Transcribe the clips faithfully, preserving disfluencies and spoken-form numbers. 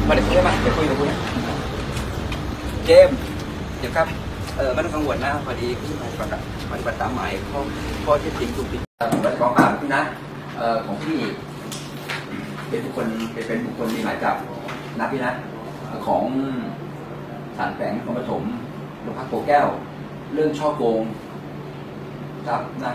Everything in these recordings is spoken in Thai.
มาเดี๋ยวคุยกันมาเดี๋ยวคุยเดี๋ยวคุยเจมเดี๋ยวครับเออไม่ต้องกังวลนะพอดีพี่มาปฏิบัติปฏิบัติตามหมายข้อข้อที่จริงถูกผิดบัตรกองปราบพี่นะเอ่อของพี่เป็นบุคคลเป็นบุคคลมีหมายจับนะพี่นะของศาลแขวงนครปฐมโรงพักโพแก้วเรื่องช่อโกงครับนะ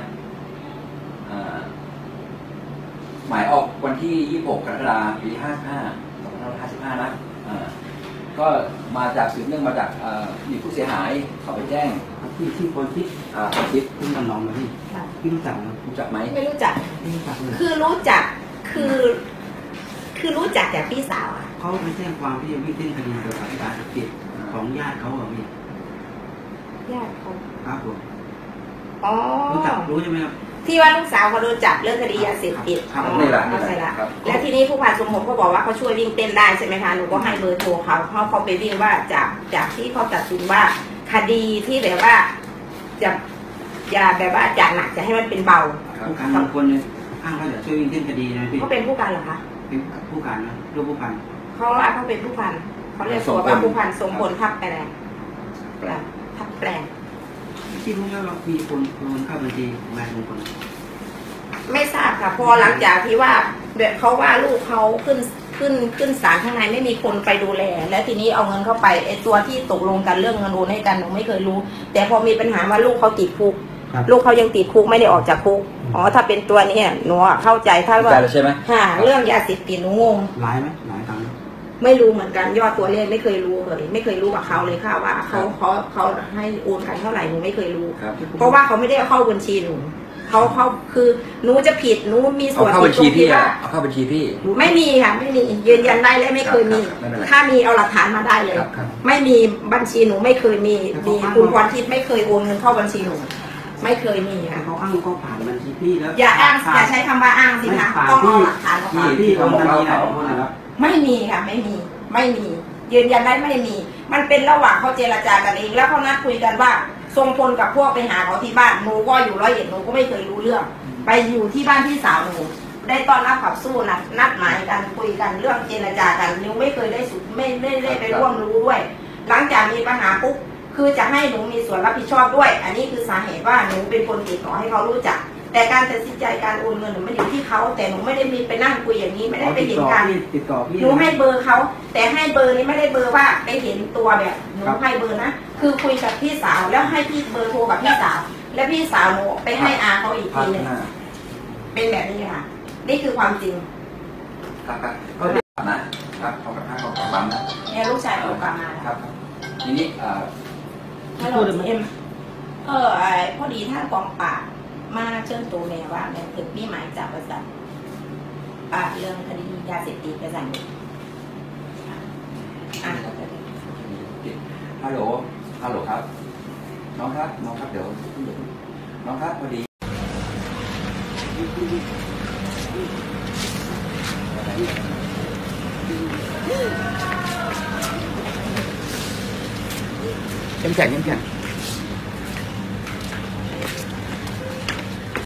หมายออกวันที่ยี่สิบหกกรกฎาคมปีห้าห้าสองพันห้าร้อยห้าสิบห้านะก็มาจากสืบเนื่องมาจากมีผู้เสียหายเขาไปแจ้งที่ที่คนที่คนคิดที่มันน้องมาที่พี่รู้จักรู้จักไหมไม่รู้จักคือรู้จักคือคือรู้จักจากพี่สาวเขาไปแจ้งความที่จะวิ่งเต้นคดีเกี่ยวกับการติดของญาติเขาเหรอพี่ญาติเขาครับผมอ๋อรู้จักรู้ใช่ไหมครับที่ว่าลูกสาวเขาโดนจับเรื่องคดียาเสพติดนี่แหละเข้าใจละแล้วทีนี้ผู้พันสมพงศ์เขาบอกว่าเขาช่วยวิ่งเต้นได้ใช่ไหมคะหนูก็ให้เบอร์โทรเขาเพราะเขาไปวิ่งว่าจากจากที่เขาตัดสินว่าคดีที่แบบว่าจะอย่าแบบว่าจากหนักจะให้มันเป็นเบาผู้การบางคนเนี่ยอ้างว่าจะช่วยวิ่งเต้นคดีนะพี่เขาเป็นผู้การเหรอคะเป็นผู้การนะรูปผู้พันเขาว่าเขาเป็นผู้พันเขาเรียกตัวว่าผู้พันทรงพลทับแปลงทับแปลงที่รู้แล้วเรามีคนโอนเข้าบัญชีของนายทรงพลไม่ทราบค่ะพอหลังจากที่ว่าเขาว่าลูกเขาขึ้นขึ้นขึ้นศาลข้างในไม่มีคนไปดูแลแล้วทีนี้เอาเงินเข้าไปไอ้ตัวที่ตกลงกันเรื่องเงินโอนให้กันหนูไม่เคยรู้แต่พอมีปัญหาว่าลูกเขาติดคุกลูกเขายังติดคุกไม่ได้ออกจากคุกอ๋อถ้าเป็นตัวนี้หนูเข้าใจถ้าว่าใช่ไหมค่ะเรื่องยาเสพติดหนูงงหลายไหมหลายครั้งไม่รู้เหมือนกันยอดตัวเลขไม่เคยรู้เลยไม่เคยรู้กับเขาเลยค่ะว่าเขาเขาเขาให้โอนกันเท่าไหร่หนูไม่เคยรู้เพราะว่าเขาไม่ได้เข้าบัญชีหนูเขาเขาคือหนูจะผิดหนูมีส่วนผิดตรงที่ว่าเอาเข้าบัญชีพี่ไม่มีค่ะไม่มียืนยันได้และไม่เคยมีถ้ามีเอาหลักฐานมาได้เลยไม่มีบัญชีหนูไม่เคยมีมีคุณพรทิพย์ไม่เคยโอนเงินเข้าบัญชีหนูไม่เคยมีค่ะเขาอ้างก็ผ่านบัญชีพี่แล้วอย่าอ้างอย่าใช้คำว่าอ้างสิคะต้องเอาหลักฐานมาพี่ของบัญชีไหนไม่มีค่ะไม่มีไม่มียืนยันได้ไม่มีมันเป็นระหว่างเขาเจรจากันเองแล้วเขานัดคุยกันว่าทรงพลกับพวกไปหาเขาที่บ้านหนูก็อยู่ร้อยเอ็ดหนูก็ไม่เคยรู้เรื่องไปอยู่ที่บ้านพี่สาวหนูได้ต้อนรับขับสู้นัดนัดหมายกันคุยกันเรื่องเจรจากันหนูไม่เคยได้สุดไม่ไม่ได้ไปร่วมรู้ด้วยหลังจากมีปัญหาปุ๊บคือจะให้หนูมีส่วนรับผิดชอบด้วยอันนี้คือสาเหตุว่าหนูเป็นคนติดต่อให้เขารู้จักแต่การตัดสินใจการโอนเงินหนูไม่อยู่ที่เขาแต่หนูไม่ได้มีไปนั่งคุยอย่างนี้ไม่ได้ไปเห็นการหนูให้เบอร์เขาแต่ให้เบอร์นี้ไม่ได้เบอร์ว่าไปเห็นตัวแบบหนูให้เบอร์นะคือคุยกับพี่สาวแล้วให้พี่เบอร์โทรกับพี่สาวแล้วพี่สาวหนูไปให้อาเขาอีกทีนึงเป็นแบบนี้ค่ะนี่คือความจริงครับครับก็เด็กนะครับเขากับท่านเขากับบังนะเนี่ยลูกชายเขากลับมาครับทีนี้เอ่อฮัลโหลเอ็มเออพอดีท่านกองปราบมาเชิญตัวแม่ว่าแม่ถึงมีหมายจับประจันปราบเรื่องคดียาเสพติดประจันอ่ะฮัลโหลฮัลโหลครับน้องครับน้องครับเดี๋ยวน้องครับพอดีเข้มแข็งเข้มแข็ง